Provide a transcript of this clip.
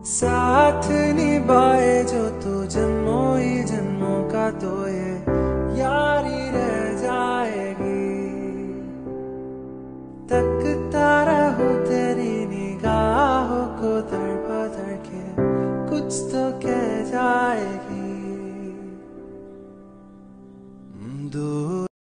साथ निभाए जो तू जन्मों ही जन्मों का, तो ये यारी रह जाएगी। तकता रहूं तेरी निगाहों को, तड़पा तड़के कुछ तो कह जाएगी।